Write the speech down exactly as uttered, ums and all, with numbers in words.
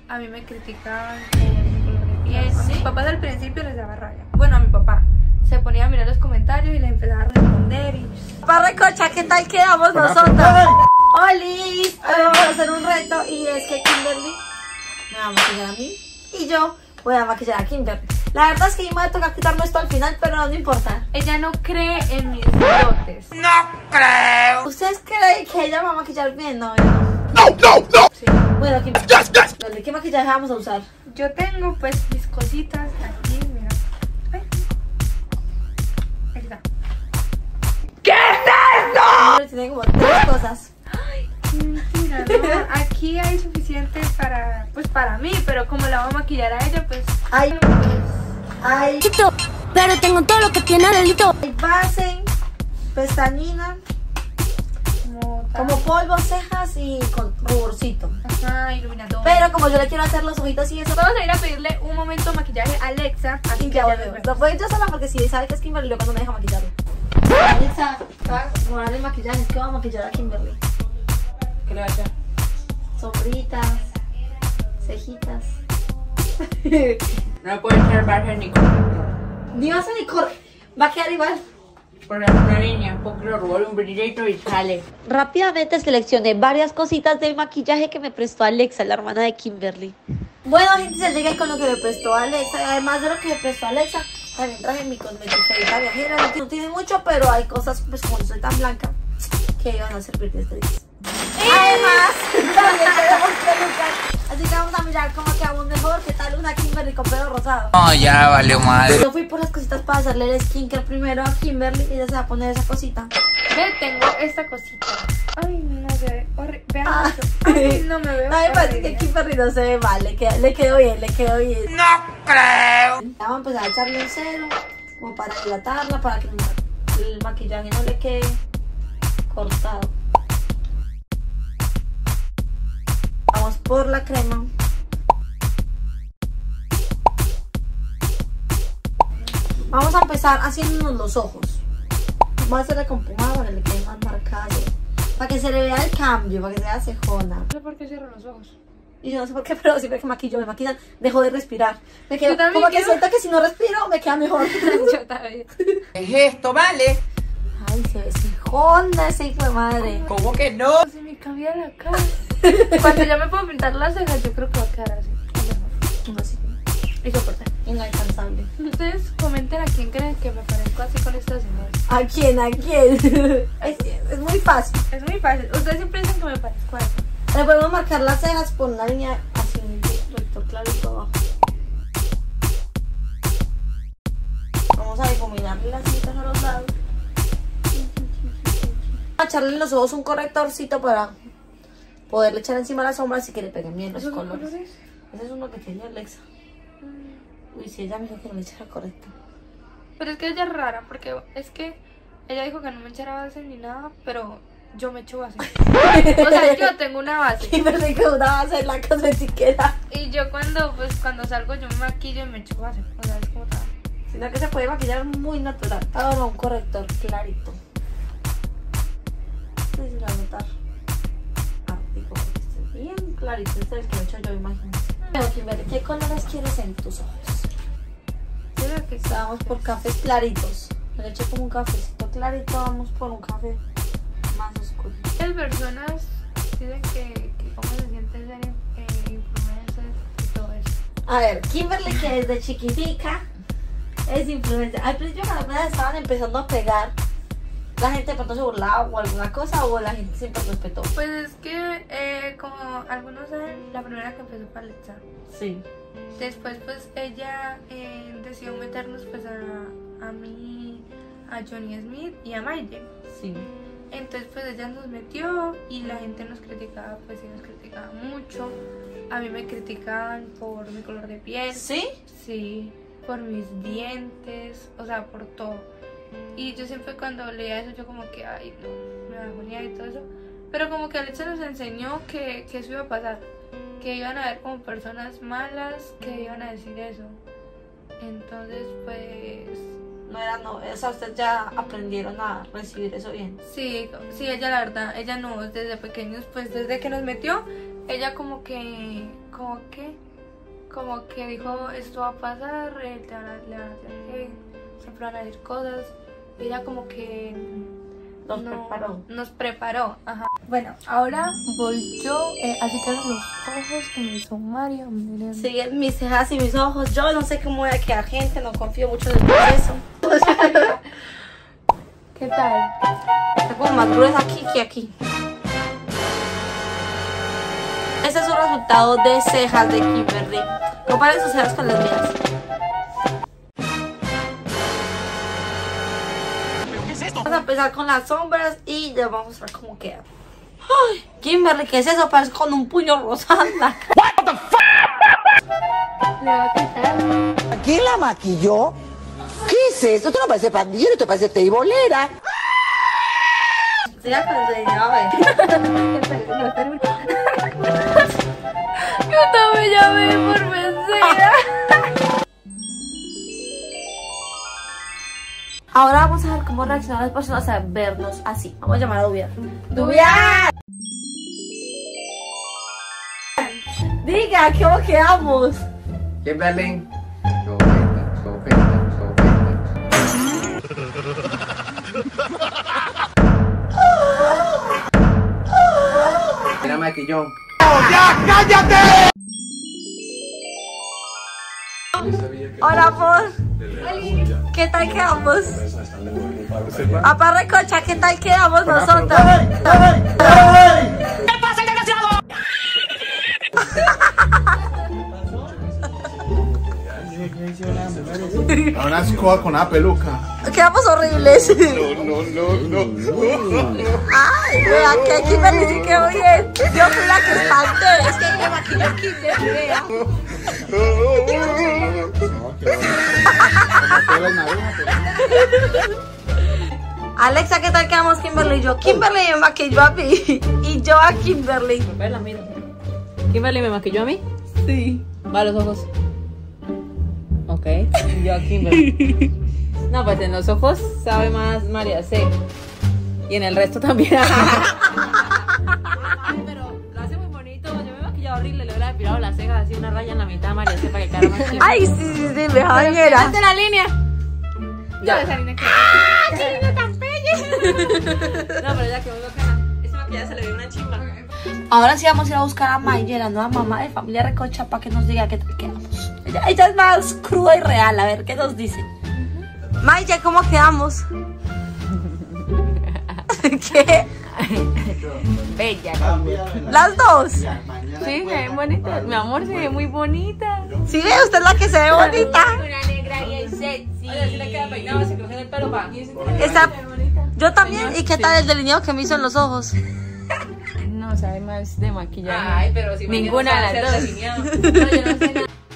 a mí me criticaban por mi color de piel. A mis papás al principio les daba rabia. Bueno, a mi papá se ponía a mirar los comentarios y le empezaba a responder y... Papá Recocha, ¿qué tal quedamos nosotras? ¡Oli! Hoy vamos a hacer un reto y es que Kimberly me va a maquillar a mí y yo voy a maquillar a Kimberly. La verdad es que yo me voy a tocar quitarme esto al final, pero no importa. Ella no cree en mis dotes. No creo. ¿Ustedes creen que ella va a maquillar bien? No, No, no, no. sí. Bueno, Kimberly, Yes, yes. dale, ¿qué maquillaje vamos a usar? Yo tengo pues mis cositas aquí, mira. Ay. Ahí está. ¿Qué es esto? Tiene como tres cosas. Ay, qué mentira, ¿no? Aquí hay suficiente para, pues para mí, pero como la voy a maquillar a ella, pues... Ay, pues, hay, Pero tengo todo lo que tiene Adelito. hay base, pestañina, como, tal. como polvo, cejas y con ruborcito. Ajá, iluminador. Pero como yo le quiero hacer los ojitos y eso, Vamos a ir a pedirle un momento de maquillaje a Alexa. Así y que ya ya volvemos. nos Lo vemos. puedo yo sola porque si sabe que es Kimberly, luego no me deja maquillarlo. Alexa, va a mejorar el maquillaje. ¿Qué va a maquillar a Kimberly? ¿Qué le va a hacer? Sombritas, cejitas. No puede ser base ni corrector. Ni vas a ni correr. Va a quedar igual. Por una línea, porque lo robó un brillito y sale. Rápidamente seleccioné varias cositas del maquillaje que me prestó Alexa, la hermana de Kimberly. Bueno, gente, se llegué con lo que me prestó Alexa. Y además de lo que me prestó Alexa, también traje mi cosmética viajera. No tiene mucho, pero hay cosas, pues como no soy tan blanca, que iban a servir de estrellas. Además, también tenemos pelucas. Así que vamos a mirar cómo quedamos mejor. ¿Qué tal una Kimberly con pelo rosado? No, ya valió madre. Yo fui por las cositas para hacerle el skincare primero a Kimberly y ella se va a poner esa cosita. Ve, tengo esta cosita. Ay, no se ve horrible. Vean Ah. eso. Ay, no me veo. No, me parece que horrible. Kimberly no se ve mal, le quedó, le quedó bien, le quedó bien. No creo. Ya vamos a empezar a echarle un cero, como para hidratarla, para que el maquillaje no le quede cortado. Vamos por la crema. Vamos a empezar haciéndonos los ojos. Vamos a hacerle con pomada para que le quede más marcado. Para que se le vea el cambio, para que sea cejona. No sé por qué cierro los ojos. Y yo no sé por qué, pero siempre que maquillo, me maquillan, dejo de respirar. Me quedo Yo también como que quiero- siento que si no respiro, me queda mejor. Yo también. ¿Qué es esto, vale? Ay, se ve cejona ese hijo de madre. ¿Cómo que no? Se me cambia la cara. Cuando ya me puedo pintar las cejas, yo creo que va a quedar así. No, sí. Y soporta. Inalcanzable. Ustedes comenten a quién creen que me parezco así con estas cejas. ¿A quién? ¿A quién? Es, es muy fácil. Es muy fácil. Ustedes siempre dicen que me parezco a eso. Le podemos marcar las cejas por una línea así, recto, claro y todo abajo. Vamos a difuminarle las citas a los lados. Vamos a echarle en los ojos un correctorcito para poderle echar encima las sombras y que le peguen bien los ¿Esos son colores. colores? Ese es uno que tiene Alexa. Uy, si ella me dijo que no le echara correcto. Pero es que ella es rara, porque es que ella dijo que no me echara base ni nada, pero yo me echo base. O sea, yo tengo una base. Y me dijo una base en la cosmetiquera. Y yo cuando, pues, cuando salgo yo me maquillo y me echo base. O sea, es como tal. Sino que se puede maquillar muy natural. Ahora un corrector clarito. No sé si lo va a notar. Ártico, porque esté bien clarito. Este es el que lo he hecho yo, imagínate. Pero Kimberly, ¿qué colores quieres en tus ojos? Yo creo que sí. Vamos por cafés claritos. Le he hecho como un cafecito clarito. Vamos por un café más oscuro. Muchas personas dicen que, que cómo se siente ser eh, influencer y todo eso. A ver, Kimberly, que desde chiquitica es influencer. Al principio cuando apenas estaban empezando a pegar, la gente de pronto se burlaba o alguna cosa, o la gente siempre respetó. Pues es que, eh, como algunos saben, la primera que empezó fue Alexa. Sí. Después, pues, ella eh, decidió meternos, pues, a, a mí, a Johnny Smith y a Mayday. Sí. Entonces, pues, ella nos metió y la gente nos criticaba, pues, sí nos criticaba mucho. A mí me criticaban por mi color de piel. ¿Sí? Sí, por mis dientes, o sea, por todo. Y yo siempre cuando leía eso, yo como que, ay, no, me agonía y todo eso. Pero como que Alexa nos enseñó que, que eso iba a pasar. Que iban a haber como personas malas que iban a decir eso. Entonces, pues... No era, no, o sea, ustedes ya aprendieron a recibir eso bien. Sí, sí, ella la verdad, ella no, desde pequeños, pues desde que nos metió, ella como que, como que, como que dijo, esto va a pasar, eh, te van a, le van a hacer hate, siempre van a decir cosas. Y ella como que Nos no- preparó. Nos preparó, ajá. Bueno, ahora voy yo, eh, así que los ojos que me hizo Mario, miren. Siguen mis cejas y mis ojos. Yo no sé cómo voy a quedar, gente. No confío mucho en el proceso. ¿Qué tal? Está como más gruesa aquí que aquí. Este es un resultado de cejas de Kimberly. Comparen sus cejas con las mías. Vamos a empezar con las sombras y ya vamos a mostrar cómo queda. Ay, Kimberly, ¿qué es eso? Parece con un puño rosado en la cara. Le va a quitar. ¿Quién la maquilló? ¿Qué es eso? Esto no parece pandillero, esto parece teibolera. Siga con el delineado, a ver. Yo también ya me di por vencida. Ahora vamos a ver cómo reaccionan las personas a vernos así. Vamos a llamar a Dubiar. ¡Dubiar! Diga, ¿cómo quedamos? Kimberly. Sopita, sopita, sopita. Mira maquillón. Hola, amor. ¿Qué tal quedamos? Papá Recocha, ¿qué tal quedamos nosotros? Una escoba con una peluca. Quedamos horribles. No, no, no, no. Ay, vea que Kimberly sí quedó bien. Yo fui la que espanté. Es que me maquilló Kimberly, vea. Alexa, ¿qué tal quedamos Kimberly y yo? Kimberly me maquilló a mí y yo a Kimberly. Vela, mira. ¿Kimberly me maquilló a mí? Sí. Va a los ojos. Ok. Y yo a Kimberly. No, pues en los ojos sabe más María C. Y en el resto también. Pero lo hace muy bonito. Yo me he maquillado horrible. Le hubiera depilado las cejas así, una raya en la mitad a María C para que quedara más chévere. Ay, sí, sí, sí, me javiera. ¡Hazte la línea! Ya. Esa línea que- No, pero ya que muy bacana. Ese maquillaje se le ve una chimba. Ahora sí vamos a ir a buscar a Maye, la nueva mamá de Familia Recocha, para que nos diga qué tal quedamos. Ella, ella es más cruda y real, a ver qué nos dice. Maye, ¿cómo quedamos? ¿Qué? Bella. ¿Las dos? Sí, se ve bonita. Mi amor, se ve muy bonita. ¿Sí ve? Usted es la que se ve bonita. Una negra bien sexy. Oye, si le queda peinado, se coge el pelo para aquí. Esa- Yo también. ¿Y qué tal el delineado que me hizo en los ojos? No, sabe más de maquillaje. Ay, pero si Ninguna de las dos. dos. No, yo no sé nada.